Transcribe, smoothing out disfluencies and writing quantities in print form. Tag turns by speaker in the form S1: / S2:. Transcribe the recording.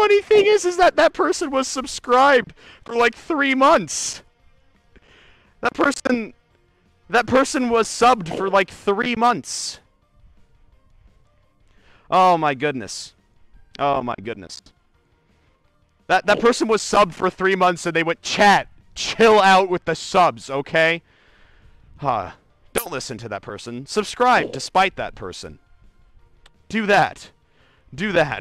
S1: funny thing is that that person was subscribed for like 3 months. That person was subbed for like 3 months. Oh my goodness. Oh my goodness. That person was subbed for 3 months and they went, chat, chill out with the subs, okay? Don't listen to that person. Subscribe despite that person. Do that. Do that.